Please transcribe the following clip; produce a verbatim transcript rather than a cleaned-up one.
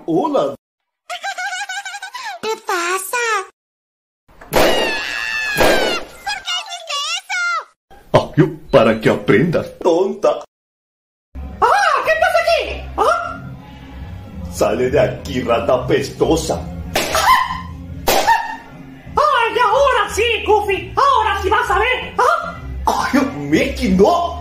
hola. ¿Qué pasa? ¿Por qué hiciste eso? Ah, yo, para que aprendas, tonta. ¡Ah! ¿Qué pasa aquí? ¿Ah? Sale de aquí, rata pestosa. ¡Ay, ahora sí, Goofy! ¡Ahora sí vas a ver! ¿Ah? Ay, Mickey, no.